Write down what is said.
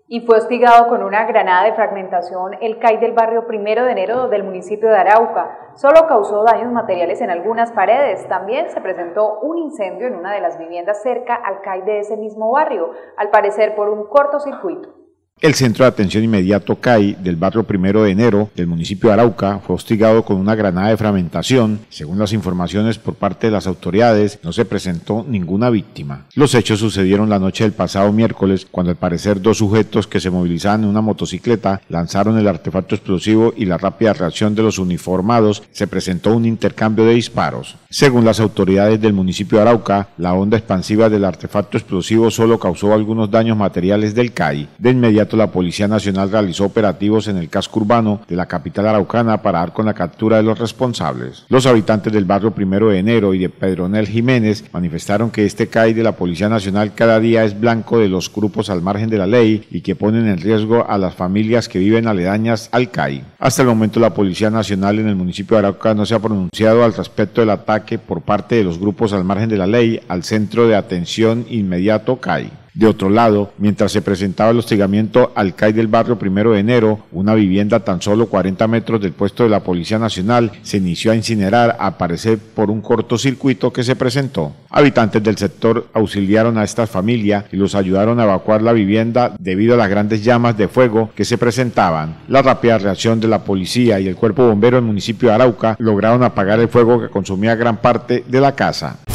Y fue hostigado con una granada de fragmentación el CAI del barrio 1 de enero del municipio de Arauca. Solo causó daños materiales en algunas paredes. También se presentó un incendio en una de las viviendas cerca al CAI de ese mismo barrio, al parecer por un cortocircuito. El Centro de Atención Inmediato CAI del barrio 1 de enero del municipio de Arauca fue hostigado con una granada de fragmentación. Según las informaciones por parte de las autoridades, no se presentó ninguna víctima. Los hechos sucedieron la noche del pasado miércoles, cuando al parecer dos sujetos que se movilizaban en una motocicleta lanzaron el artefacto explosivo y la rápida reacción de los uniformados se presentó un intercambio de disparos. Según las autoridades del municipio de Arauca, la onda expansiva del artefacto explosivo solo causó algunos daños materiales del CAI. De inmediato la Policía Nacional realizó operativos en el casco urbano de la capital araucana para dar con la captura de los responsables. Los habitantes del barrio 1 de enero y de Pedronel Jiménez manifestaron que este CAI de la Policía Nacional cada día es blanco de los grupos al margen de la ley y que ponen en riesgo a las familias que viven aledañas al CAI. Hasta el momento la Policía Nacional en el municipio de Arauca no se ha pronunciado al respecto del ataque por parte de los grupos al margen de la ley al Centro de Atención Inmediato CAI. De otro lado, mientras se presentaba el hostigamiento al CAI del barrio 1 de enero, una vivienda a tan solo 40 metros del puesto de la Policía Nacional se inició a incinerar, a parecer por un cortocircuito que se presentó. Habitantes del sector auxiliaron a esta familia y los ayudaron a evacuar la vivienda debido a las grandes llamas de fuego que se presentaban. La rápida reacción de la policía y el cuerpo bombero del municipio de Arauca lograron apagar el fuego que consumía gran parte de la casa.